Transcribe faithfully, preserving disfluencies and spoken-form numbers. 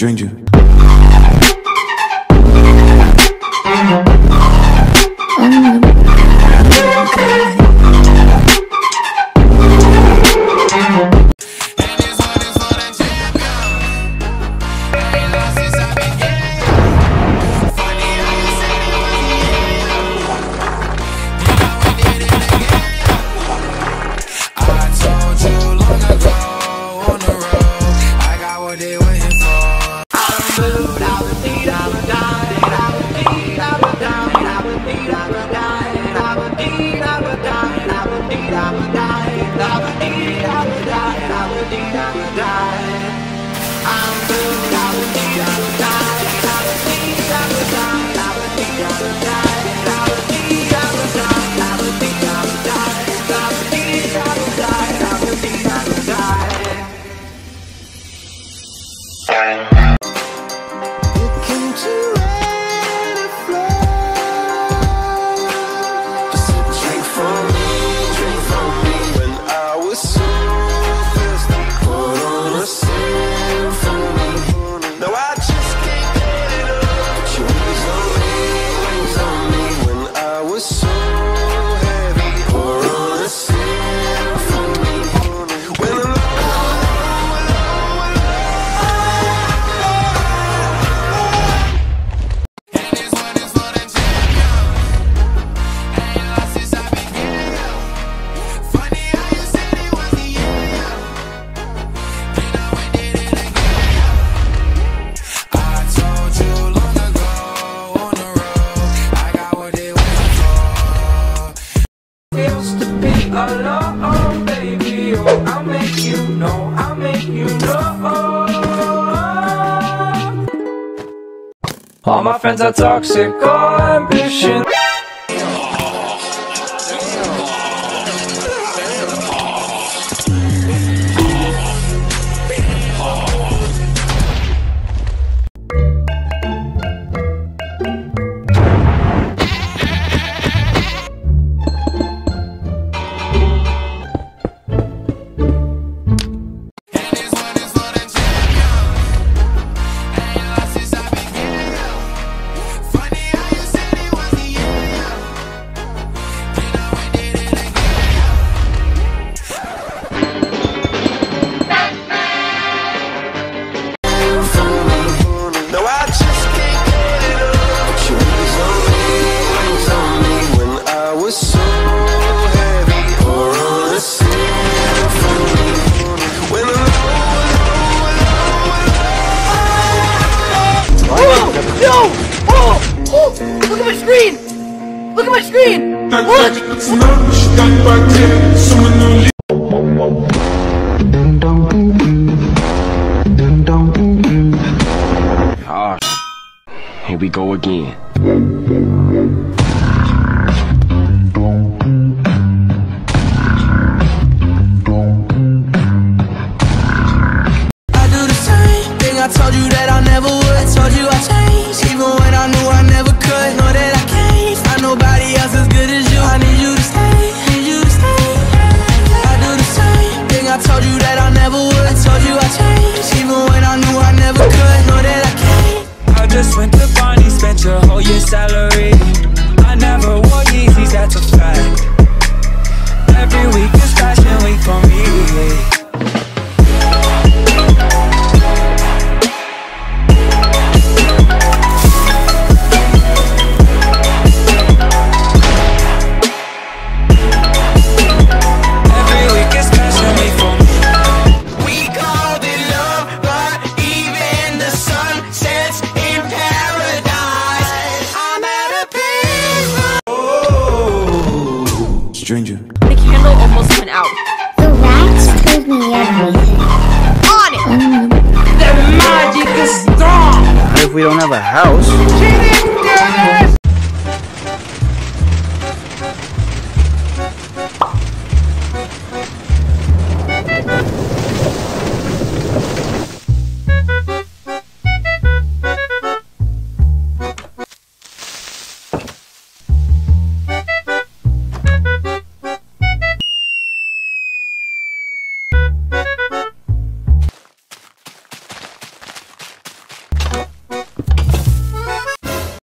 Stranger. All my friends are toxic, all ambition. Look at my screen! Look at my screen! Look! Ah, here we go again. I do the same thing I told you that I never would. I told you I changed, even when I knew I never could. Know that I can't find nobody else as good as you. I need you to stay, need you to stay. I do the same thing I told you that I never would. I told you I changed, even when I knew I never could. Know that I can't. I just went to Barney, spent your whole year's salary. I never wore Yeezys, that's a fact. Every week is fashion week for me. Stranger. The candle almost went out. The rats told me everything. On it! The magic is strong! What if we don't have a house? She didn't do this!